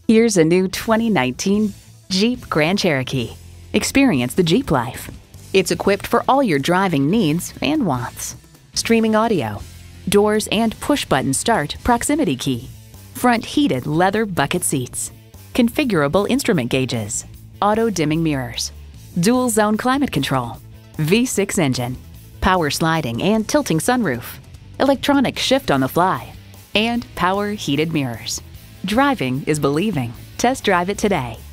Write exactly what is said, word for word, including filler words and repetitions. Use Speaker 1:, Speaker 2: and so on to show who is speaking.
Speaker 1: Here's a new twenty nineteen Jeep Grand Cherokee. Experience the Jeep life. It's equipped for all your driving needs and wants. Streaming audio, doors and push-button start proximity key, front heated leather bucket seats, configurable instrument gauges, auto-dimming mirrors, dual zone climate control, V six engine, power sliding and tilting sunroof, electronic shift on the fly, and power heated mirrors. Driving is believing. Test drive it today.